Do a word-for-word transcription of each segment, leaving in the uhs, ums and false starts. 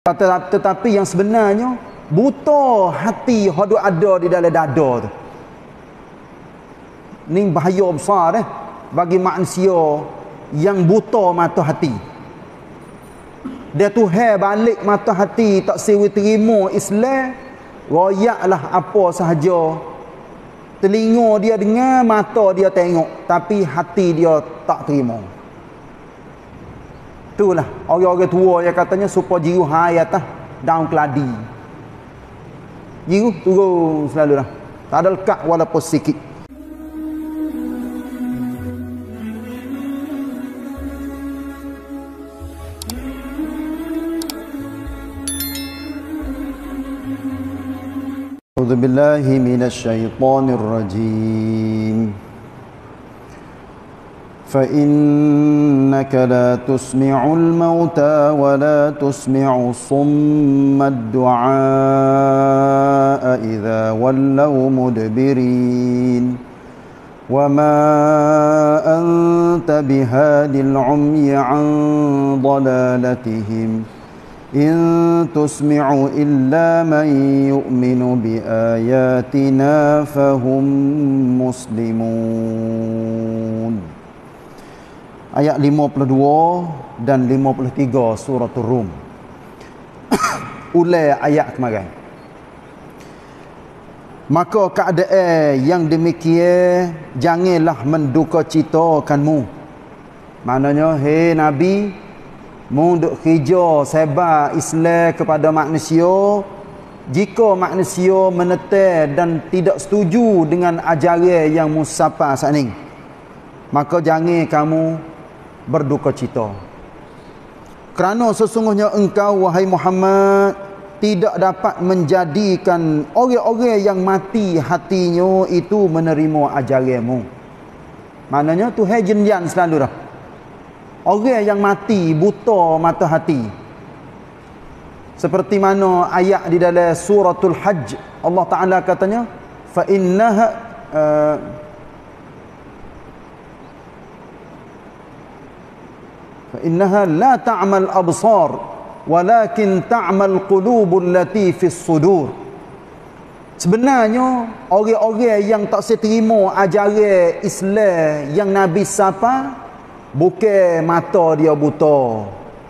Tetapi yang sebenarnya buta hati hadu ada di dalam dada tu. Ni bahaya besar eh bagi manusia yang buta mata hati. Dia tu hai balik mata hati tak siwi terima Islam, royaklah apa sahaja. Telinga dia dengar, mata dia tengok, tapi hati dia tak terima. Itulah orang-orang tua yang katanya supaya jiru hai atas daun keladi. Jiru turun selalu dah. Tak ada lekat walaupun sikit. A'udzu billahi minasy syaithanir rajim. فإنك لا تسمع الموتى ولا تسمع الصم الدعاء إذا ولوا مدبرين وما أنت بهاد العمي عن ضلالتهم إن تسمع إلا من يؤمن بآياتنا فهم مسلمون. Ayat lima puluh dua dan lima puluh tiga surah Rum. Ulai ayat kemarin. Maka keadaan yang demikian janganlah menduka citakanmu. Maknanya, hei Nabi, mu duk kerja sebar Islam kepada manusia. Jika manusia menetek dan tidak setuju dengan ajaran yang musafah saat ini, maka jangan kamu berduka cita. Kerana sesungguhnya engkau, wahai Muhammad, tidak dapat menjadikan orang-orang yang mati hatinya itu menerima ajaranmu. Maknanya Tuhan jenjang selalu dah. Orang yang mati buta mata hati. Seperti mana ayat di dalam suratul Hajj, Allah Ta'ala katanya, fa innaha uh, فإنها لا تعمى الأبصار ولكن تعمى القلوب التي في الصدور. Sebenarnya orang-orang yang tak seterima ajaran Islam yang Nabi sapa, bukan mata dia buta,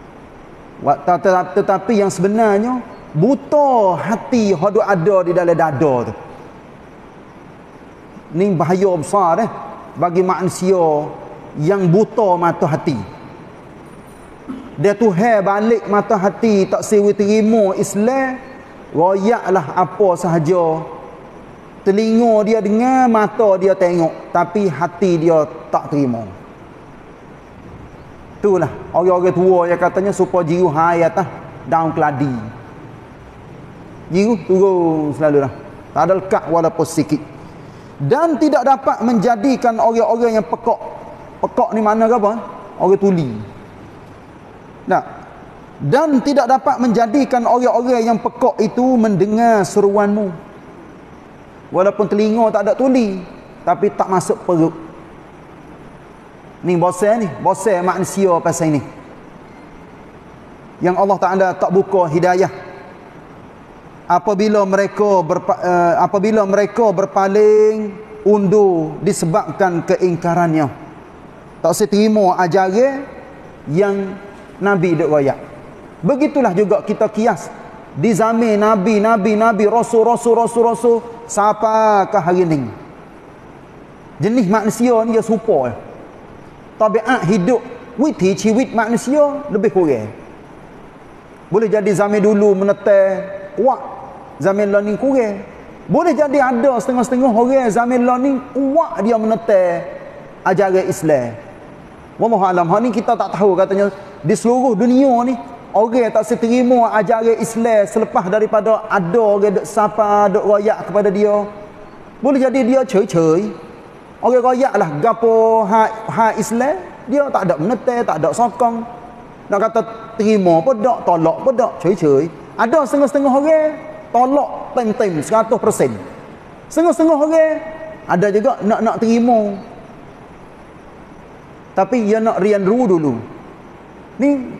tetapi yang sebenarnya buta hati hadu ada di dalam dada tu. Ni bahaya besar eh bagi manusia yang buta mata hati. Dia tu hai balik mata hati tak siwi terima Islam, royaklah apa sahaja. Telinga dia dengar, mata dia tengok, tapi hati dia tak terima. Itulah orang-orang tua yang katanya supaya jiru hai atas daun keladi. Jiru turun selalu dah. Tak ada lekat walaupun sikit. Dan tidak dapat menjadikan orang-orang yang pekak. Pekak ni mana ke apa? Orang tuli. Nah, dan tidak dapat menjadikan orang-orang yang pekak itu mendengar seruanmu. Walaupun telinga tak ada tuli, tapi tak masuk perut. Ni bosan ni, bosan manusia pasal ini. Yang Allah Ta'ala tak buka hidayah. Apabila mereka berpa, uh, apabila mereka berpaling undur disebabkan keingkarannya. Tak seterima ajaran yang Nabi duk royak. Begitulah juga kita kias di zaman Nabi, Nabi, Nabi, Rasul, Rasul, Rasul, Rasul, sampakah hari ini. Jenis manusia ni dia serupa. Tabiat hidup, witi ciwit manusia lebih kurang. Boleh jadi zaman dulu menetek kuat, zaman learning kurang. Boleh jadi ada setengah-setengah orang zaman learning kuat dia menetek ajaran Islam. Wallahu alam, hal ni kita tak tahu katanya di seluruh dunia ni orang tak seterima ajaran Islam selepas daripada ada orang duk sapa duk royak kepada dia. Boleh jadi dia ceri-ceri. Orang royaklah gapo hak hak Islam, dia tak ada menetek, tak ada sokong. Nak kata terima pun dak, tolak pun dak, ceri-ceri. Ada setengah-setengah orang tolak tem-tem seratus peratus. Setengah-setengah orang ada juga nak nak terima. Tapi dia nak rian ru dulu. Ni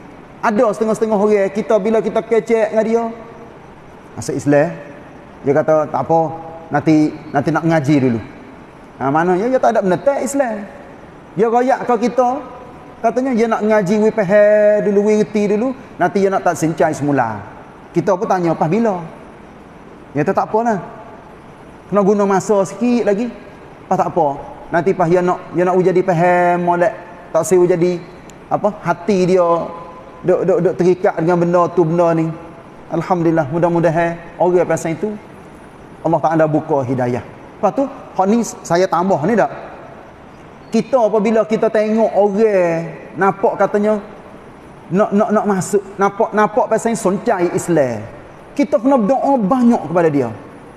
Ada setengah-setengah orang kita bila kita kecek dengan dia masuk Islam, dia kata tak apa, nanti nanti nak ngaji dulu. Ha, maknanya dia tak ada menetek Islam. Dia royak ke kita, katanya dia nak ngaji we faham dulu, we reti dulu, nanti dia nak tak sencai semula. Kita pun tanya, pas bila? Dia kata tak apalah. Kena guna masa sikit lagi. Pas tak apa. Nanti pas dia nak dia nak jadi faham molek, tak saya jadi apa? Hati dia duk duk duk terikat dengan benda tu benda ni. Alhamdulillah, mudah-mudahan orang pasal itu Allah Taala buka hidayah. Lepas tu, hak ni saya tambah ni tak? Kita apabila kita tengok orang nampak katanya nak nak nak masuk, nampak nampak pasal soncai Islam, kita kena berdoa banyak kepada dia.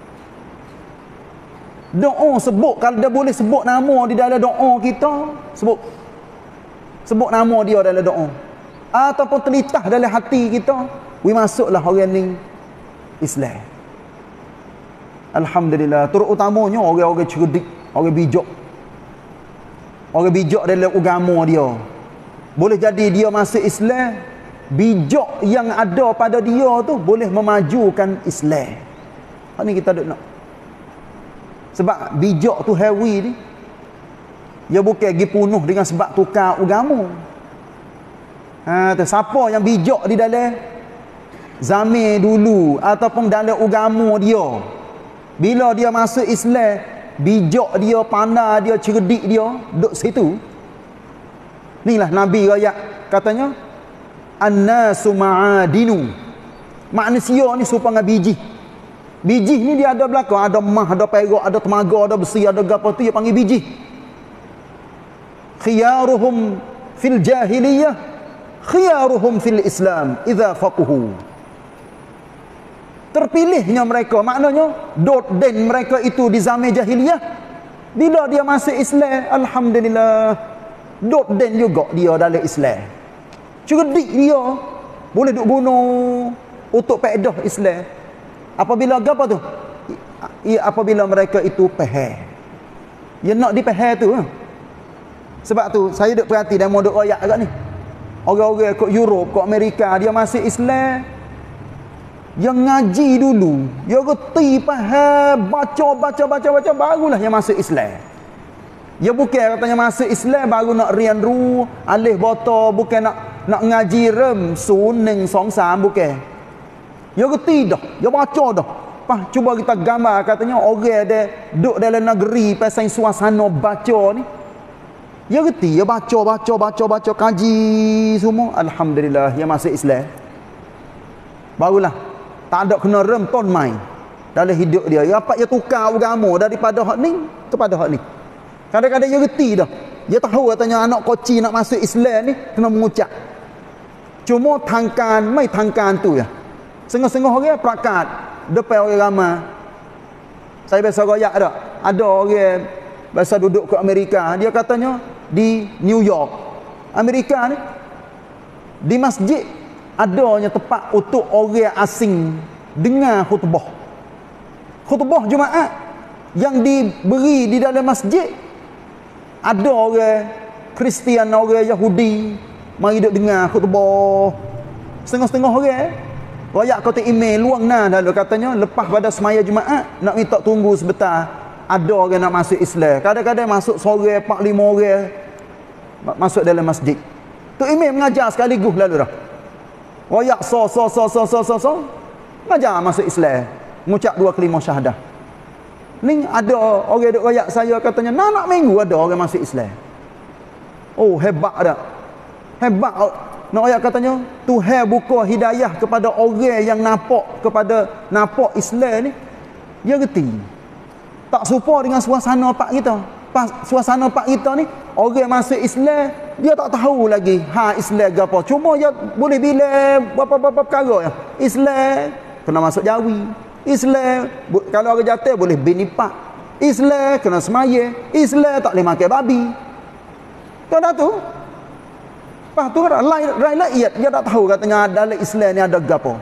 Doa sebut, kalau dia boleh sebut nama di dalam doa kita, sebut sebut nama dia dalam doa. Ataupun terlintas dalam hati kita, we masuklah orang ni Islam. Alhamdulillah, terutamanya orang-orang cerdik, orang bijak. Orang bijak dalam agama dia. Boleh jadi dia masuk Islam, bijak yang ada pada dia tu boleh memajukan Islam. Hak ni kita duk nak. Sebab bijak tu heavy ni, dia bukan pergi punuh dengan sebab tukar agama. Ha, tu siapa yang bijak di dalam zaman dulu ataupun dalam agama dia, bila dia masuk Islam, bijak dia, pandai dia, cerdik dia, duduk situ. Inilah Nabi rakyat katanya, an-nasu ma'adinu. Manusia ni serupa dengan biji. Biji ni dia ada belakang, ada emas, ada perak, ada temaga, ada besi, ada gapo tu dia panggil biji. Khiyaruhum fil jahiliyah, khiyaruhum fil Islam idza faquhu. Terpilihnya mereka, maknanya dot den mereka itu di zaman jahiliyah, bila dia masuk Islam, alhamdulillah dot den juga dia dalam Islam. Cerdik dia, boleh duk guna untuk faedah Islam. Apabila apa tu? I, apabila mereka itu faham. Dia nak dipaham tu. Sebab tu saya duk perhati dan mau duk royak agak ni. Orang-orang kat Europe, kat Amerika, dia masuk Islam, yang ngaji dulu, dia reti faham, baca baca baca baca, barulah yang masuk Islam. Dia bukan katanya masuk Islam baru nak rian ru, alih botol, bukan nak nak ngaji rem suning song sam, bukan. Dia reti dah, dia baca dah. Pas cuba kita gambar katanya orang ada duduk dalam negeri pasal suasana baca ni. Dia reti, dia baca baca baca baca kaji semua, alhamdulillah dia masuk Islam. Barulah tak ada kena rem ton mai dalam hidup dia. Ya apa dia tukar agama daripada hak ni kepada hak ni. Kadang-kadang dia reti dah. Dia tahu katanya anak koci nak masuk Islam ni kena mengucap. Cuma tangkan mai tangkan tu ya. Sengah-sengah orang perakat depan orang ramai. Saya biasa royak dak. Ada orang biasa duduk ke Amerika, dia katanya di New York, Amerika ni, di masjid adanya tempat untuk orang asing dengar khutbah. Khutbah Jumaat yang diberi di dalam masjid, ada orang Kristian, orang Yahudi mari duk dengar khutbah. Setengah-setengah orang royak kata email luang nah lalu katanya lepas pada semaya Jumaat nak minta tunggu sebentar, ada orang nak masuk Islam. Kadang-kadang masuk sore empat lima orang masuk dalam masjid. Tu email mengajar sekaligus lalu dah. Royak so so so so so so so ngajar masuk Islam, mengucap dua kalimah syahadah. Ni ada orang duk royak saya katanya nak nak minggu ada orang masuk Islam. Oh hebat dah. Hebat. Nak royak katanya Tuhan buka hidayah kepada orang yang nampak kepada nampak Islam ni, dia reti. Tak serupa dengan suasana pak kita. Pas suasana pak kita ni, orang masuk Islam, dia tak tahu lagi ha Islam ke apa. Cuma dia boleh bilang berapa-berapa perkara ya. Islam kena masuk Jawi. Islam kalau orang jatuh boleh binipak. Islam kena semaya. Islam tak boleh makan babi. Kau dah tu? Pas tu rakyat dia tak tahu katanya dalam Islam ni ada gapo.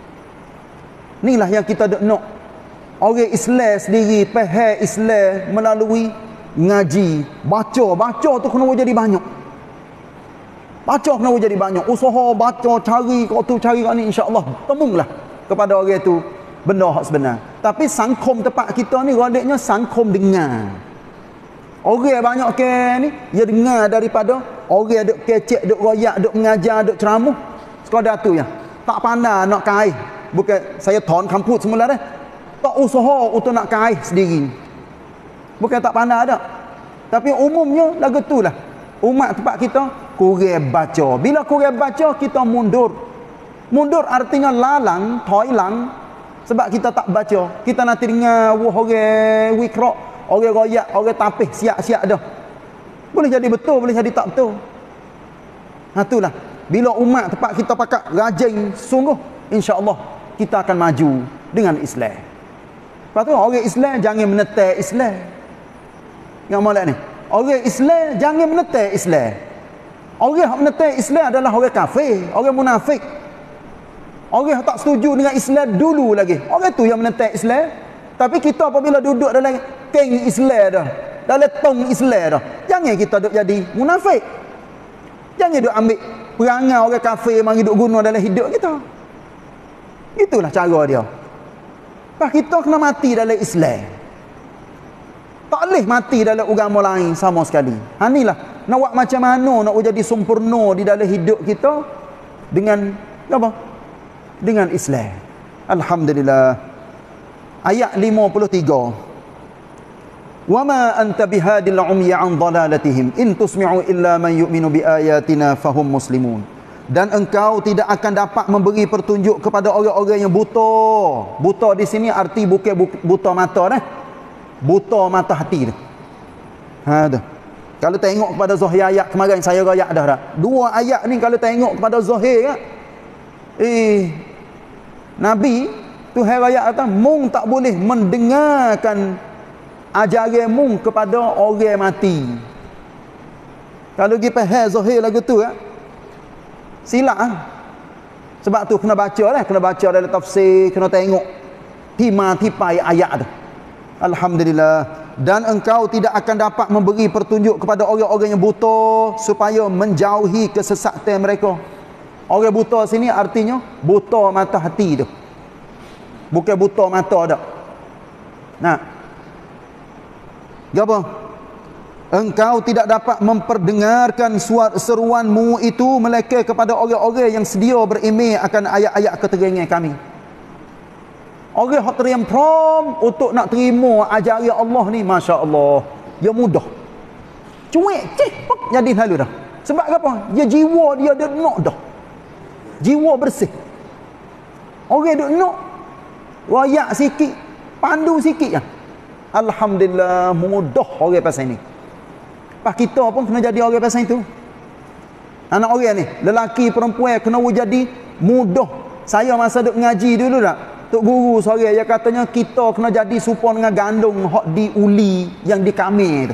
Inilah yang kita nak. Orang Islam sendiri faham Islam melalui ngaji, baca, baca tu kena jadi banyak. Baca kena jadi banyak. Usaha baca, cari kau tu, cari kau ni, insya-Allah temulah kepada orang itu benda hak sebenar. Tapi sangkom tempat kita ni rodeknya sangkom dengar. Orang banyak ke ni dia dengar daripada orang duk kecek, duk royak, duk mengajar, duk ceramah. Sekadar tu ya. Tak pandai nak kaih. Bukan saya ton kampus semula dah. Tak usaha untuk nak kaih sendiri. Bukan tak pandai dak. Tapi umumnya lagu tulah. Umat tempat kita kurang baca. Bila kurang baca kita mundur. Mundur artinya lalang, toilang sebab kita tak baca. Kita nanti dengar wah orang wikra, orang royak, orang tapih siap-siap dah. Boleh jadi betul, boleh jadi tak betul. Ha itulah. Bila umat tempat kita pakat rajin sungguh, insya-Allah kita akan maju dengan Islam. Lepas tu orang Islam jangan menetek Islam. Yang molek ni. Orang Islam jangan menetek Islam. Orang yang menetek Islam adalah orang kafir, orang munafik. Orang yang tak setuju dengan Islam dulu lagi. Orang tu yang menetek Islam. Tapi kita apabila duduk dalam geng Islam dah, dalam tong Islam dah, jangan kita duduk jadi munafik. Jangan duduk ambil perangai orang kafir mari duduk guna dalam hidup kita. Itulah cara dia. Pak kita kena mati dalam Islam. Tak boleh mati dalam agama lain sama sekali. Ha inilah nak buat macam mana nak jadi sempurna di dalam hidup kita dengan apa? Dengan Islam. Alhamdulillah. Ayat lima puluh tiga. Wa ma anta bihadil umya an dalalatihim in tusmi'u illa man yu'minu bi ayatina fahum muslimun. Dan engkau tidak akan dapat memberi petunjuk kepada orang-orang yang buta. Buta di sini arti bukan buta mata dah. Buta mata hati tu. Ha tu. Kalau tengok kepada zahir ayat kemarin saya rayak dah dah. Dua ayat ni kalau tengok kepada zahir kan. Eh Nabi Tuhan rayak kata mung tak boleh mendengarkan ajaran mung kepada orang mati. Kalau pergi faham zahir lagu tu kan. Silap ah. Sebab tu kena baca lah, kena baca dalam tafsir, kena tengok timah-tipai ayat tu. Alhamdulillah. Dan engkau tidak akan dapat memberi petunjuk kepada orang-orang yang buta supaya menjauhi kesesatan mereka. Orang buta sini artinya buta mata hati tu. Bukan buta mata dak. Nah. Apa? Engkau tidak dapat memperdengarkan suara seruanmu itu melainkan kepada orang-orang yang sedia berimej akan ayat-ayat keterangan kami. Orang yang teriam prom untuk nak terima ajaran Allah ni, Masya Allah, dia mudah. Cuik, cik, pek, jadi lalu dah. Sebab apa? Dia jiwa dia, dia nak dah. Jiwa bersih. Orang duk nak, rayak sikit, pandu sikit je. Alhamdulillah, mudah orang pasal ni. Pas kita pun kena jadi orang pasal itu. Anak orang ni, lelaki, perempuan, kena jadi mudah. Saya masa duk ngaji dulu tak? Tok guru sore dia katanya kita kena jadi serupa dengan gandum hok di uli yang di kami tu.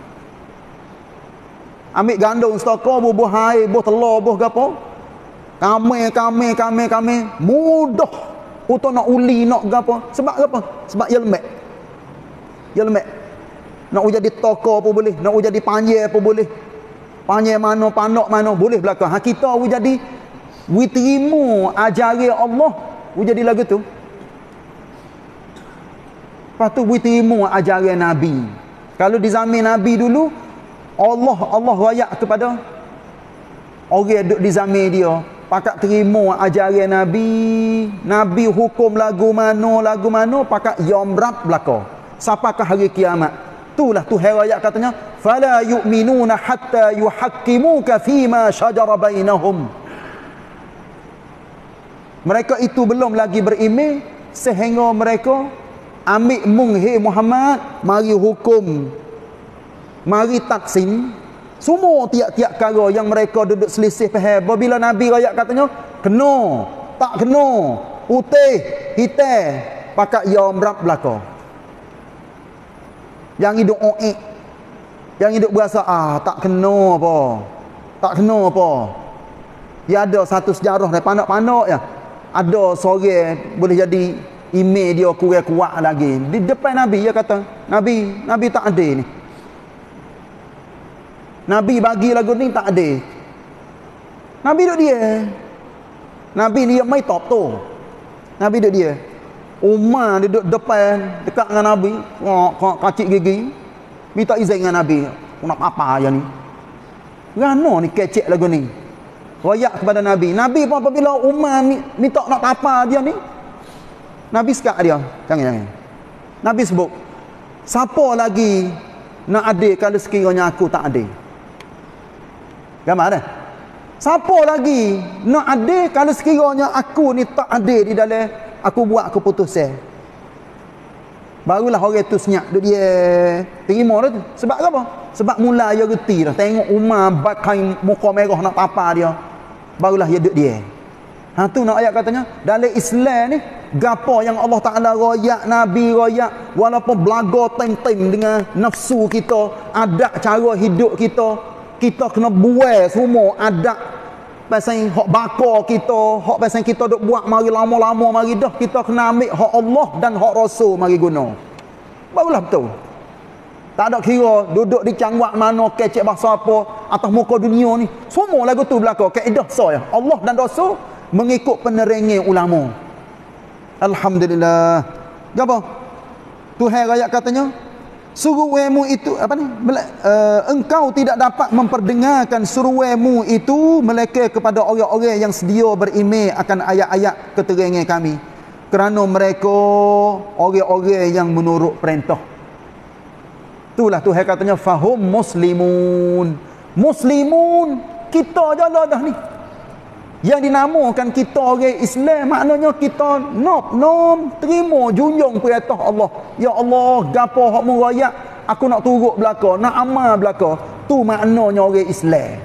Ambil gandum stoko bubuh air, bubuh telur, bubuh gapo. Kami kami kami kami mudah untuk nak uli nak gapo. Sebab apa? Sebab dia lembek. Dia lembek. Nak jadi toko pun boleh, nak jadi panjang pun boleh. Panjang mana, pandok mana boleh belakang. Ha kita jadi we terima ajaran Allah, we jadi lagu tu. Lepas tu we terima ajaran Nabi. Kalau di zaman Nabi dulu, Allah Allah rayak kepada orang duduk di zaman dia, pakat terima ajaran Nabi. Nabi hukum lagu mana, lagu mana, pakat yomrab belaka. Sampaikan hari kiamat. Itulah Tuhan rayak katanya, fala yu'minuna hatta yuhaqqimuka fima shajara bainahum. Mereka itu belum lagi berimej sehingga mereka ambil mung hey Muhammad, mari hukum, mari taksim semua tiap-tiap perkara yang mereka duduk selisih faham. Bila Nabi rakyat katanya kena, tak kena, putih, hitam, pakat yaum rab belaka. Yang hidup oik, yang hidup berasa ah tak kena apa, tak kena apa. Dia ada satu sejarah dari panak-panak ya. Ada seorang boleh jadi imej dia kurang kuat lagi. Di depan Nabi dia kata, Nabi, Nabi tak ada ni. Nabi bagi lagu ni tak ada. Nabi duduk dia. Nabi dia mai top tu. Nabi duduk dia. Umar duduk depan dekat dengan Nabi, kok kacik gigi. Minta izin dengan Nabi. Nak apa yang ni? Rano ni kecek lagu ni. Royak kepada Nabi. Nabi pun apabila Umar minta nak apa dia ni, Nabi sekat dia. Jangan jangan. Nabi sebut, siapa lagi nak adil kalau sekiranya aku tak adil? Gambar dah. Siapa lagi nak adil kalau sekiranya aku ni tak adil di dalam aku buat keputusan? Barulah orang tu senyap duk dia terima dah tu. Sebab apa? Sebab mula dia reti dah. Tengok Umar pakai muka merah nak apa dia. Barulah dia duk dia. Ha tu nak ayat katanya dalam Islam ni gapo yang Allah Taala royak, Nabi royak, walaupun belaga tem-tem dengan nafsu kita, adab cara hidup kita, kita kena buai semua adab pasal hak bakar kita, hak pasal kita duk buat mari lama-lama mari dah, kita kena ambil hak Allah dan hak Rasul mari guna. Barulah betul. Tak ada kira duduk di cangwak mana, kecek bahasa apa atas muka dunia ni. Semua lagu tu belaka kaedah saya. Allah dan Rasul mengikut penerangan ulama. Alhamdulillah. Gapo? Tuhan rakyat katanya, suruhmu itu apa ni? Uh, engkau tidak dapat memperdengarkan suruhmu itu melainkan kepada orang-orang yang sedia beriman akan ayat-ayat keterangan kami, kerana mereka orang-orang yang menurut perintah. Itulah Tuhan katanya fahum muslimun. Muslimun kita je lah dah ni. Yang dinamakan kita orang Islam, maknanya kita nop nom terima junjung perintah Allah. Ya Allah, gapo hak mu royak, aku nak turut belaka, nak amal belaka. Tu maknanya orang Islam.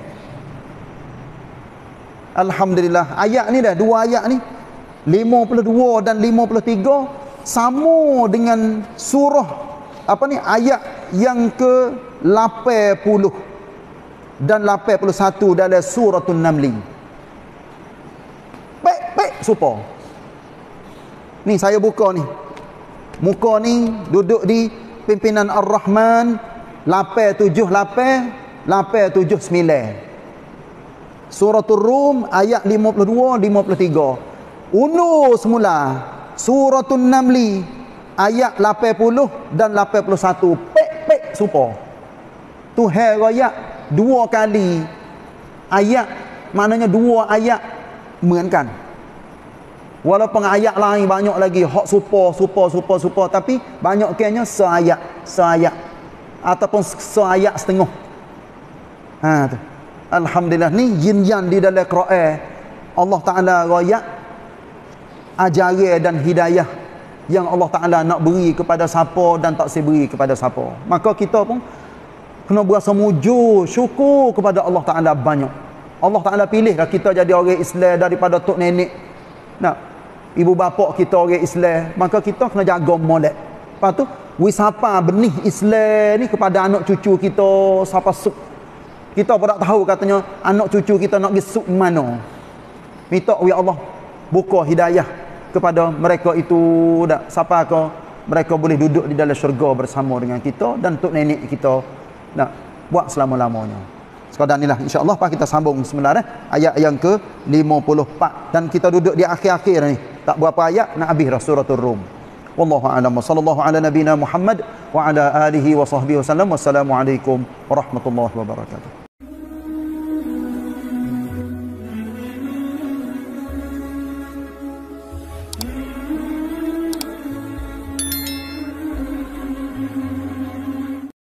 Alhamdulillah. Ayat ni dah dua ayat ni lima puluh dua dan lima puluh tiga sama dengan surah apa ni ayat yang ke lapan puluh dan lapan puluh satu dalam suratul Naml. Baik-baik supa. Ni saya buka ni. Muka ni duduk di pimpinan Ar-Rahman lapan tujuh lapan lapan tujuh sembilan. Suratul Rum ayat lima puluh dua lima puluh tiga. Undur semula Suratul Naml ayat lapan puluh dan lapan puluh satu. Pek-pek supa. Tuhan royak dua kali ayat, maknanya dua ayat mengenkan. Walaupun ayat lain banyak lagi hak supa supa supa supa, tapi banyak kianya seayat seayat ataupun seayat setengah. Ha tu. Alhamdulillah ni yin-yang di dalam Quran. Allah Taala royak ajaran dan hidayah yang Allah Taala nak beri kepada siapa dan tak seberi kepada siapa. Maka kita pun kena berasa mujur, syukur kepada Allah Taala banyak. Allah Ta'ala pilihlah kita jadi orang Islam daripada tok nenek. Nah, ibu bapa kita orang Islam, maka kita kena jaga molek. Lepas tu, wisapa benih Islam ni kepada anak cucu kita, siapa suk. Kita pun tak tahu katanya anak cucu kita nak pergi suk mana. Minta ya Allah buka hidayah kepada mereka itu, dak siapa ke mereka boleh duduk di dalam syurga bersama dengan kita dan tok nenek kita. Nah, buat selama-lamanya. Sekadar inilah insya-Allah pak kita sambung sebenarnya ayat yang ke lima puluh empat dan kita duduk di akhir-akhir ni. Tak berapa ayat nak habis dah suratul Rum. Wallahu a'lam. Sallallahu ala nabina Muhammad wa ala alihi wa sahbihi wasallam. Wassalamualaikum warahmatullahi wabarakatuh.